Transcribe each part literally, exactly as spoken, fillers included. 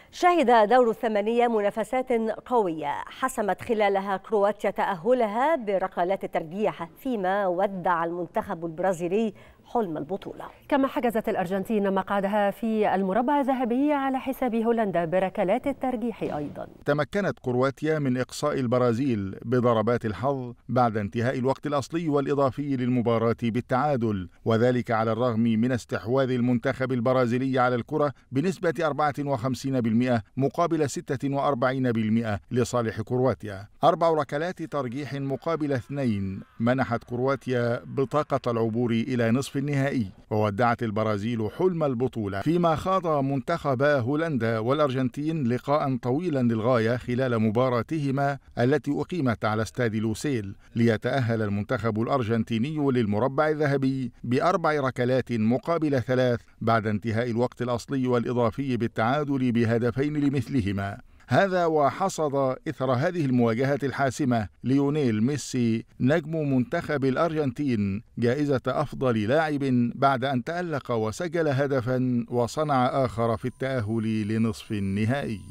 شهد دور الثمانية منافسات قوية حسمت خلالها كرواتيا تأهلها بركلات الترجيح، فيما ودع المنتخب البرازيلي حلم البطولة. كما حجزت الأرجنتين مقعدها في المربع الذهبي على حساب هولندا بركلات الترجيح أيضا. تمكنت كرواتيا من إقصاء البرازيل بضربات الحظ بعد انتهاء الوقت الأصلي والإضافي للمباراة بالتعادل، وذلك على الرغم من استحواذ المنتخب البرازيلي على الكرة بنسبة أربعة وخمسين بالمئة مقابل ستة وأربعين بالمئة لصالح كرواتيا. أربع ركلات ترجيح مقابل اثنين منحت كرواتيا بطاقة العبور إلى نصف النهائي، وودعت البرازيل حلم البطولة، فيما خاض منتخبا هولندا والأرجنتين لقاء طويلا للغاية خلال مباراتهما التي أقيمت على استاد لوسيل، ليتأهل المنتخب الأرجنتيني للمربع الذهبي بأربع ركلات مقابل ثلاث بعد انتهاء الوقت الأصلي والإضافي بالتعادل بهدفين لمثلهما. هذا وحصد إثر هذه المواجهة الحاسمة ليونيل ميسي نجم منتخب الأرجنتين جائزة أفضل لاعب بعد أن تألق وسجل هدفا وصنع آخر في التأهل لنصف النهائي.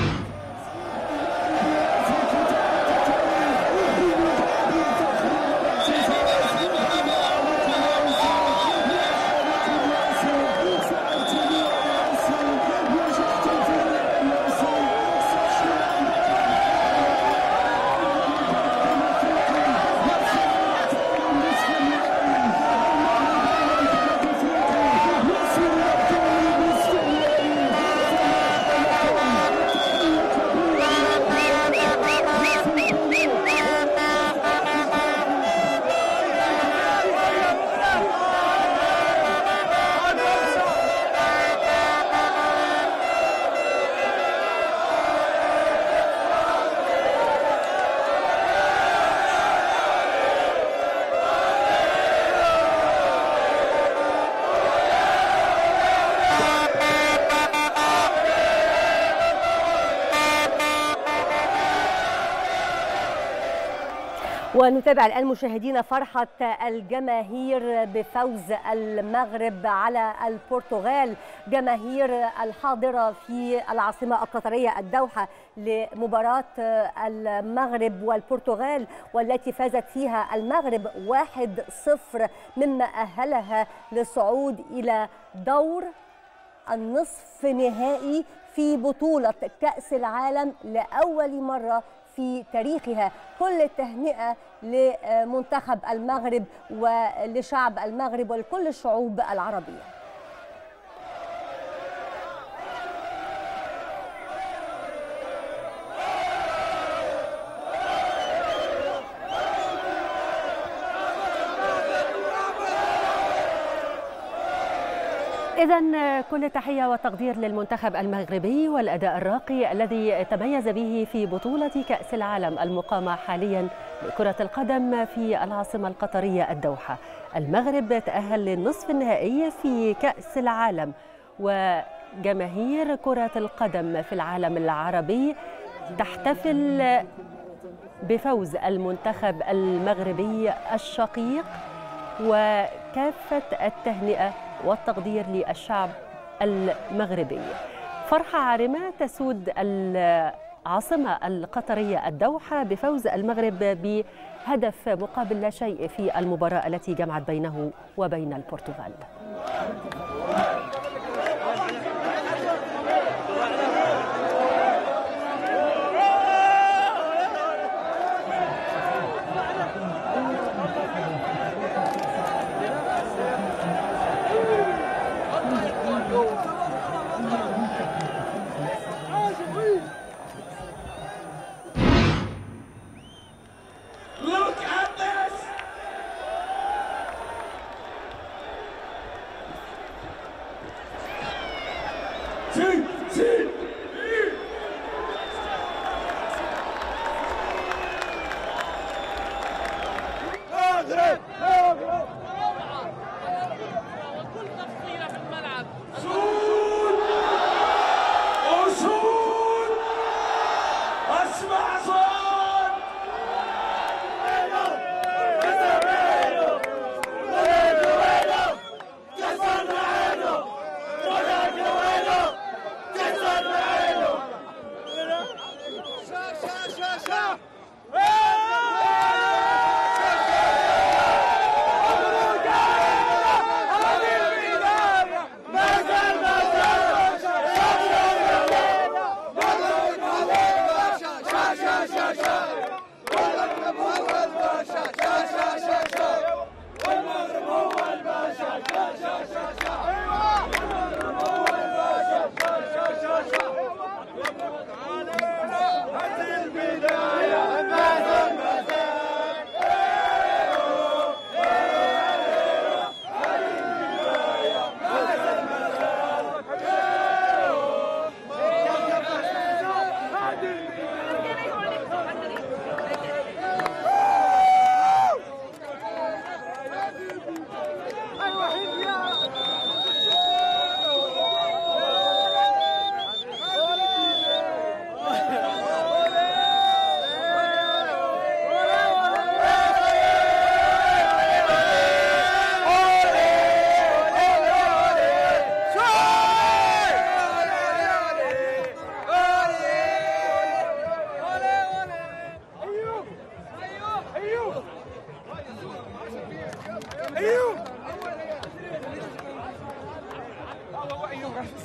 ونتابع الآن مشاهدينا فرحة الجماهير بفوز المغرب على البرتغال، جماهير الحاضرة في العاصمة القطرية الدوحة لمباراة المغرب والبرتغال، والتي فازت فيها المغرب واحد صفر، مما أهلها للصعود إلى دور النصف نهائي في بطولة كأس العالم لأول مرة في تاريخها. كل التهنئة لمنتخب المغرب ولشعب المغرب ولكل الشعوب العربية. إذن كل التحية والتقدير للمنتخب المغربي والأداء الراقي الذي تميز به في بطولة كأس العالم المقامة حاليا لكرة القدم في العاصمة القطرية الدوحة. المغرب تأهل للنصف النهائي في كأس العالم، وجماهير كرة القدم في العالم العربي تحتفل بفوز المنتخب المغربي الشقيق، وكافة التهنئة والتقدير للشعب المغربي. فرحة عارمة تسود العاصمة القطرية الدوحة بفوز المغرب بهدف مقابل لا شيء في المباراة التي جمعت بينه وبين البرتغال.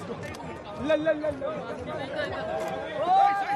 لا لا لا لا